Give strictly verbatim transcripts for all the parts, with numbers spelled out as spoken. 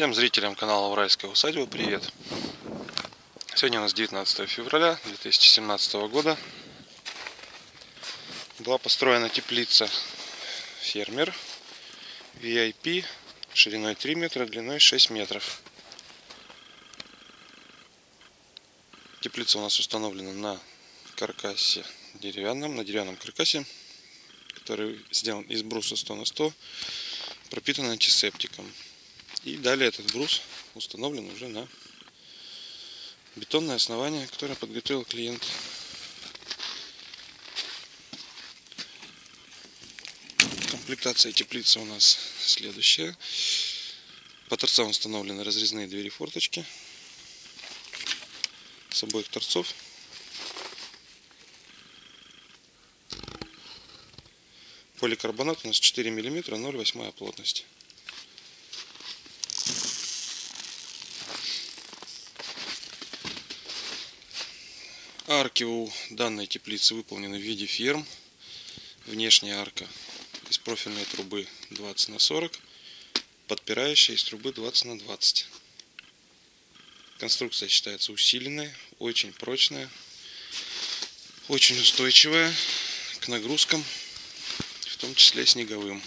Всем зрителям канала Уральская усадьба привет! Сегодня у нас девятнадцатое февраля две тысячи семнадцатого года. Была построена теплица фермер ви ай пи шириной три метра, длиной шесть метров. Теплица у нас установлена на каркасе деревянном, на деревянном каркасе, который сделан из бруса сто на сто, пропитан антисептиком. И далее этот брус установлен уже на бетонное основание, которое подготовил клиент. Комплектация теплицы у нас следующая. По торцам установлены разрезные двери-форточки с обоих торцов. Поликарбонат у нас четыре миллиметра, ноль целых восемь десятых плотность. Арки у данной теплицы выполнены в виде ферм. Внешняя арка из профильной трубы двадцать на сорок, подпирающая из трубы двадцать на двадцать. Конструкция считается усиленной, очень прочная, очень устойчивая к нагрузкам, в том числе снеговым.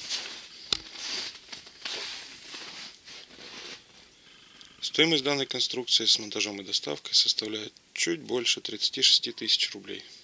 Стоимость данной конструкции с монтажом и доставкой составляет чуть больше тридцати шести тысяч рублей.